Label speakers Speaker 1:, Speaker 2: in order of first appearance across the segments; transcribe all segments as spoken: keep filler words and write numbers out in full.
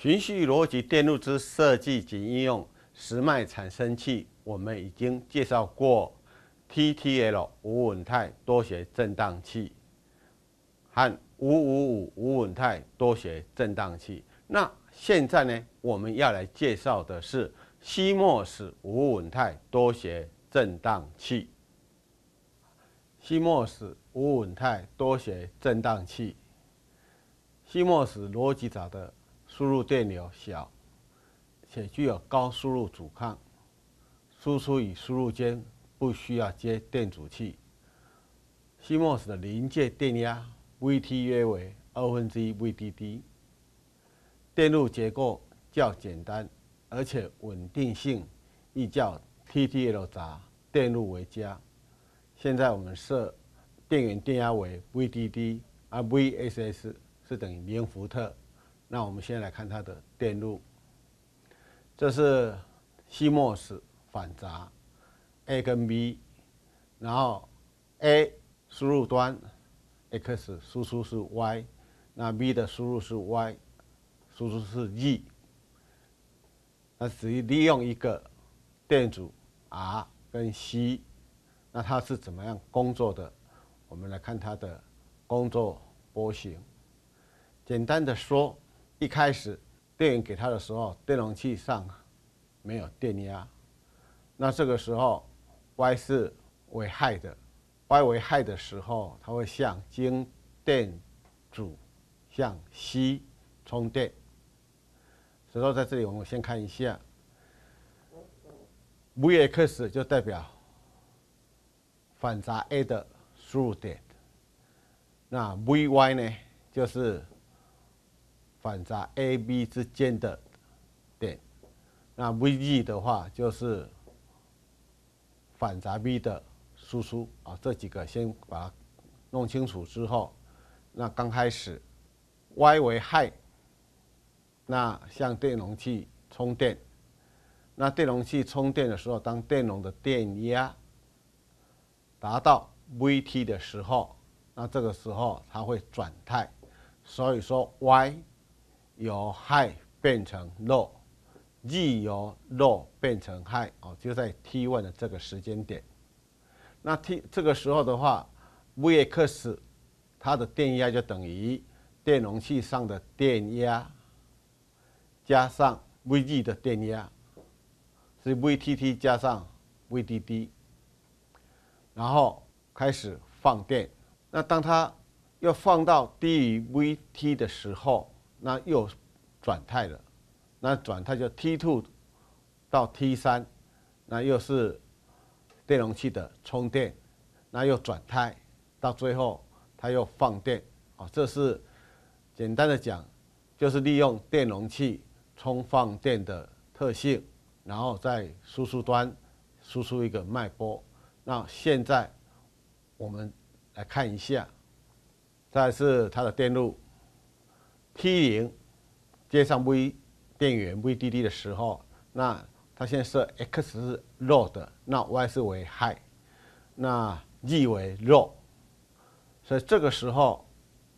Speaker 1: 循序逻辑电路之设计及应用，时脉产生器我们已经介绍过 T T L 无稳态多学振荡器和五五五无稳态多学振荡器。那现在呢，我们要来介绍的是 C M O S 无稳态多学振荡器。C M O S 无稳态多学振荡器 ，C M O S 逻辑闸的输入电流小，且具有高输入阻抗，输出与输入间不需要接电阻器。C M O S 的临界电压 V T 约为二分之一 V D D， 电路结构较简单，而且稳定性亦较 T T L 闸电路为佳。现在我们设电源电压为 V D D， 而 V S S 是等于零伏特。那我们先来看它的电路，这是 C M O S 反闸 A 跟 B， 然后 A 输入端 X 输出是 Y， 那 B 的输入是 Y， 输出是 Z， 那只利用一个电阻 R 跟 C， 那它是怎么样工作的？我们来看它的工作波形。简单的说，一开始电源给它的时候，电容器上没有电压，那这个时候 Y 是为 high 的 ，Y 为 high 的时候，它会向经电阻向 C 充电。所以说在这里我们先看一下 ，V X 就代表反闸 A 的输入点，那 V Y 呢就是反闸 A、B 之间的点，那 V Z 的话就是反闸 B 的输出啊。这几个先把它弄清楚之后，那刚开始 Y 为 high， 那向电容器充电。那电容器充电的时候，当电容的电压达到 V T 的时候，那这个时候它会转态，所以说 Y 由 high 变成 low，Z 由 low 变成 high， 哦，就在 T 一 的这个时间点。那 T 这个时候的话 ，V X 它的电压就等于电容器上的电压加上 V Z 的电压，是 V T T 加上 V D D， 然后开始放电。那当它又放到低于 V T 的时候，那又转态了，那转态就 T 二 到 T 三， 那又是电容器的充电，那又转态，到最后它又放电。哦，这是简单的讲，就是利用电容器充放电的特性，然后在输出端输出一个脉波。那现在我们来看一下，再来是它的电路 T 零 接上 V 电源 V D D 的时候，那它现在设 X 是 low 的，那 Y 是为 high， 那 Z 为 low， 所以这个时候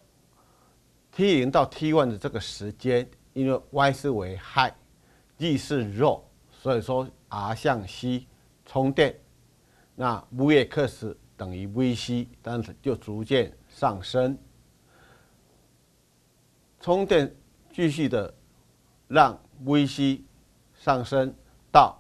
Speaker 1: T 零 到 T 一 的这个时间，因为 Y 是为 high，Z 是 low， 所以说 R 向 C 充电，那 V X 等于 V C， 当然就逐渐上升。充电继续的让 V C 上升到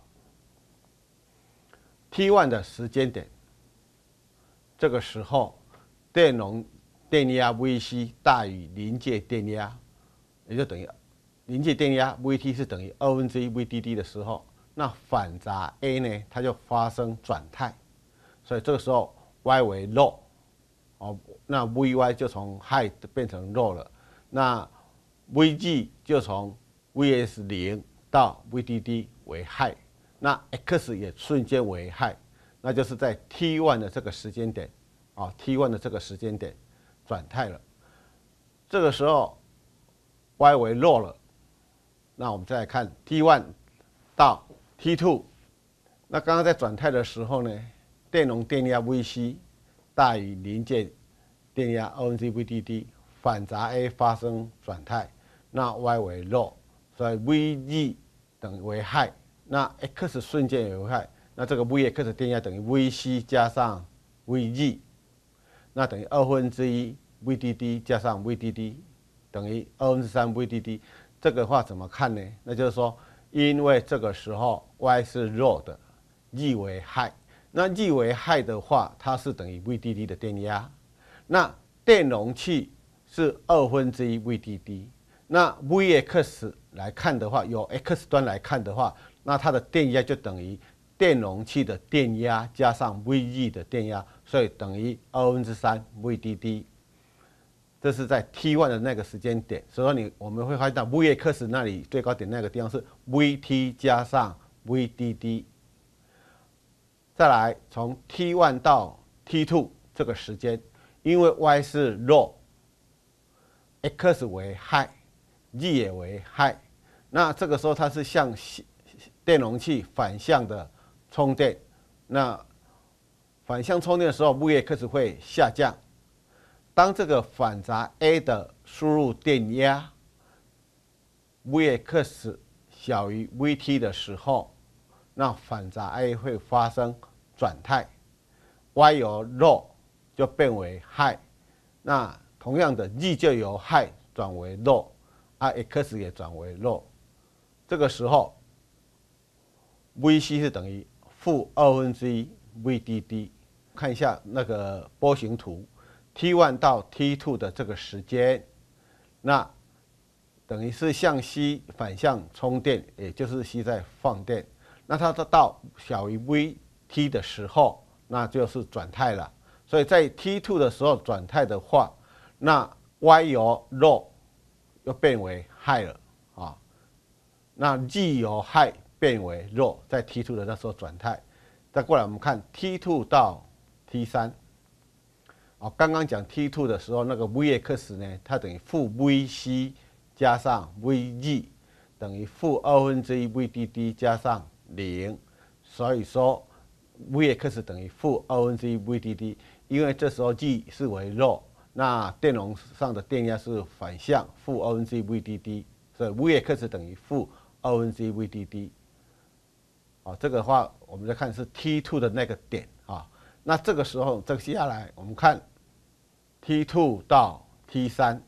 Speaker 1: T 一 的时间点，这个时候电容电压 V C 大于临界电压，也就等于临界电压 V T 是等于二分之一 V D D 的时候，那反闸 A 呢，它就发生转态，所以这个时候 Y 为 low， 哦，那 V Y 就从 high 变成 low 了，那 V Z 就从 V S 零 到 V D D 为 high， 那 X 也瞬间为 high， 那就是在 T 一 的这个时间点，啊 ，T 一 的这个时间点转态了。这个时候 Y 为 low 了，那我们再来看 T 一 到 T 二， 那刚刚在转态的时候呢，电容电压 V C 大于临界电压二分之一 V D D， 反闸 A 发生转态，那 Y 为 low， 所以 V 二等于为 high， 那 x 瞬间也为 high， 那这个 Vx 电压等于 Vc 加上 V 二， 那等于二分之一 Vdd 加上 Vdd 等于二分之三 Vdd。这个话怎么看呢？那就是说，因为这个时候 y 是 low 的 ，E 为 high， 那 E 为 high 的话，它是等于 Vdd 的电压。那电容器是二分之一 Vdd， 那 Vx 来看的话，由 x 端来看的话，那它的电压就等于电容器的电压加上 V 二的电压，所以等于二分之三 Vdd。这是在 T 一 的那个时间点，所以说你我们会发现到 Vx 那里最高点那个地方是 Vt 加上 Vdd。再来从 T 一 到 T 二 这个时间，因为 y 是 low，x 为 high，z 也为 high， 那这个时候它是向电容器反向的充电，那反向充电的时候 Vx 会下降。当这个反闸 A 的输入电压 Vx 小于 Vt 的时候，那反闸 A 会发生转态 ，y 由 low 就变为 high， 那同样的 z 就由 high 转为 low， 啊 x 也转为 low， 这个时候 Vc 是等于负二分之一 Vdd。看一下那个波形图。T 一 到 T 二 的这个时间，那等于是向 C 反向充电，也就是 C 在放电。那它到小于 Vt 的时候，那就是转态了。所以在 T 二 的时候转态的话，那 Y 由 low 又变为 high 了啊。那 Z 由 high 变为 low， 在 T 二 的那时候转态。再过来我们看 T 二 到 T 三。哦，刚刚讲 T 二 的时候，那个 Vx 呢，它等于负 Vc 加上 Vz 等于负二分之一 Vdd 加上零，所以说 Vx 等于负二分之一 Vdd， 因为这时候 Z 是为 low， 那电容上的电压是反向负二分之一 Vdd， 所以 Vx 等于负二分之一 Vdd。哦，这个话我们再看是 T 二 的那个点啊。那这个时候，这个接下来我们看 T 二 到 T 三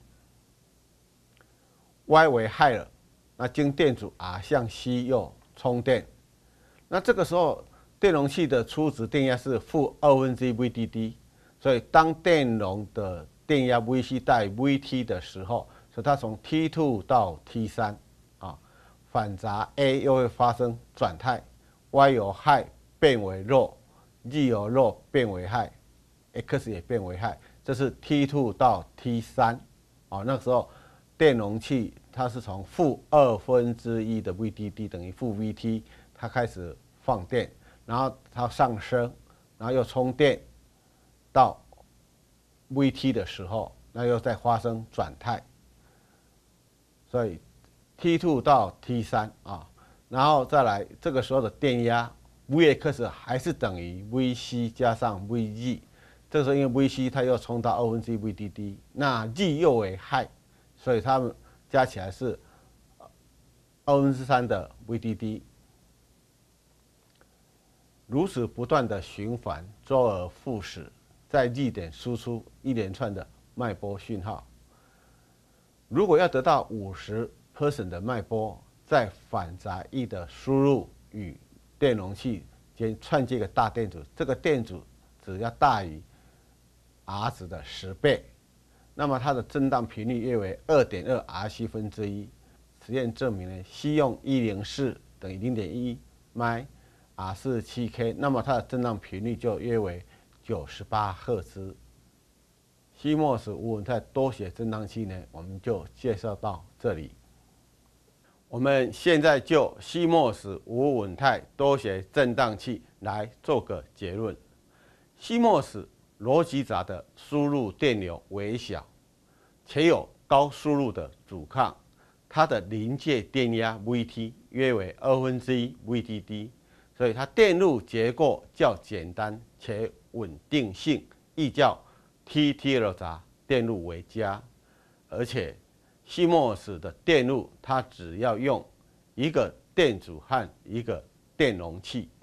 Speaker 1: ，Y 为 high 了，那经电阻 R 向 C 又充电，那这个时候电容器的初值电压是负二分之一 Vdd， 所以当电容的电压 Vc 大于 Vt 的时候，所以它从 T 二 到 T 三啊，反闸 A 又会发生转态 ，Y 由 high 变为 low。Z 由 low 变为 high，x 也变为 high， 这是 T 二 到 T 三，哦，那时候电容器它是从负二分之一的 Vdd 等于负 Vt， 它开始放电，然后它上升，然后又充电到 Vt 的时候，那又再发生转态，所以 T 二 到 T 三啊，然后再来这个时候的电压。Vx 还是等于 Vc 加上 Vz， 这个时候因为 Vc 它又冲到二分之一 Vdd， 那 Z 又为 high， 所以它们加起来是二分之三的 Vdd。如此不断的循环，周而复始，在 Z 点输出一连串的脉波讯号。如果要得到 百分之五十 的脉波，在反闸 E 的输入与电容器间串接一个大电阻，这个电阻只要大于 R 值的十倍，那么它的振荡频率约为 二点二 R C 分之一。实验证明呢 ，C 用一零四等于 零点一 麦 R 四十七 K， 那么它的振荡频率就约为九十八赫兹。西莫斯无稳态多学振荡器呢，我们就介绍到这里。我们现在就西莫斯无稳态多学振荡器来做个结论。西莫斯逻辑闸的输入电流微小，且有高输入的阻抗，它的临界电压 Vt 约为二分之一 Vdd， 所以它电路结构较简单且稳定性亦较 T T L 闸电路为佳，而且 C M O S 的电路，它只要用一个电阻和一个电容器，